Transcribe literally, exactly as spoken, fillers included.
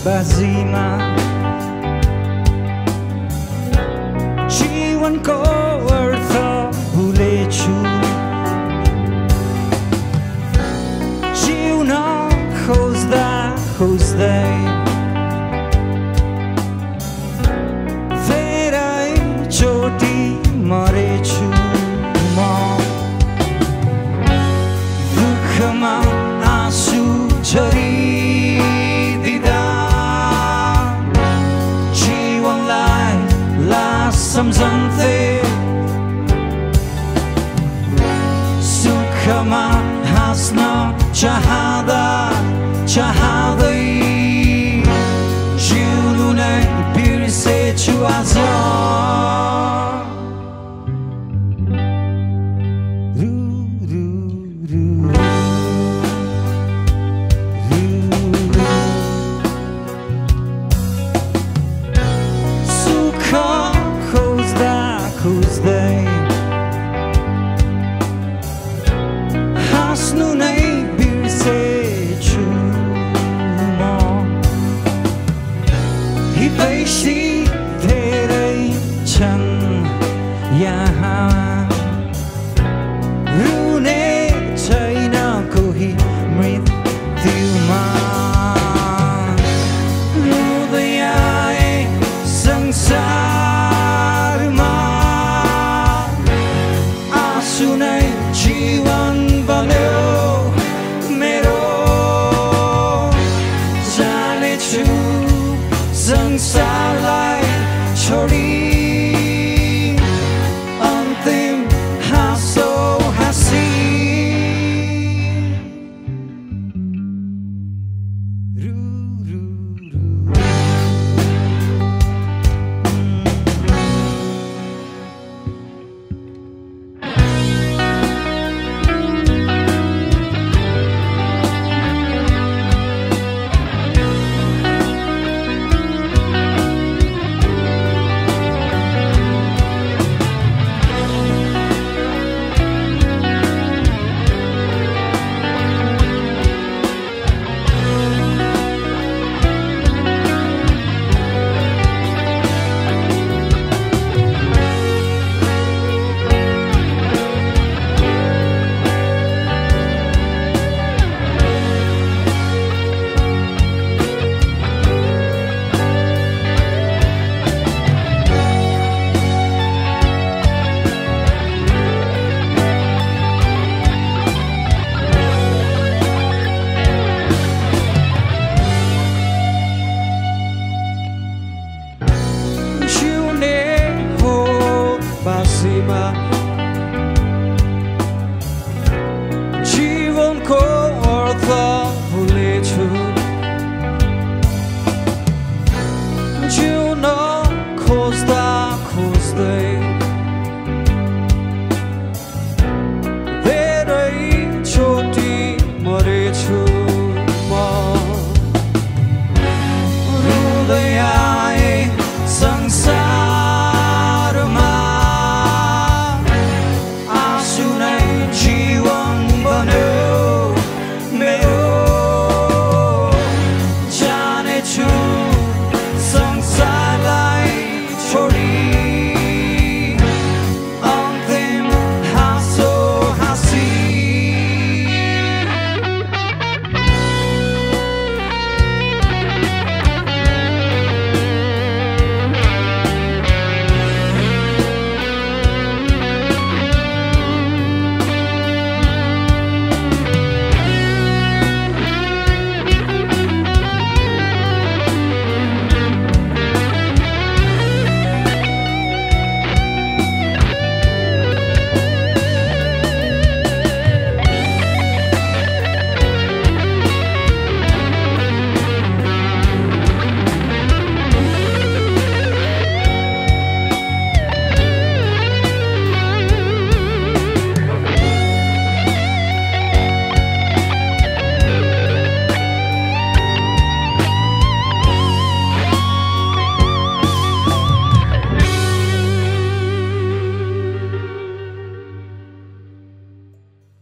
बाजीमा जीवनको अर्थ भुलेछु जिउन खोज्दा खोज्दै धेरै चोटि मरेछु म दुःखमा आँसु झरिदिँदा जीवनलाई लास सम्झन्थे सुखमा हाँस्न चाहँदा चाहँदै जिउनु नै बिर्सेछु आज सुख खोज्दा खोज्दै हाँस्नु नै बिर्सेछु म हितैषी धेरै छन् यहाँ रुने छैन कोही मृत्युमा रुँदै आए संसारमा आँसु नै जीवन बन्यो मेरो जानेछु संसारलाई छोडी अन्तिम हाँसो हाँसी रु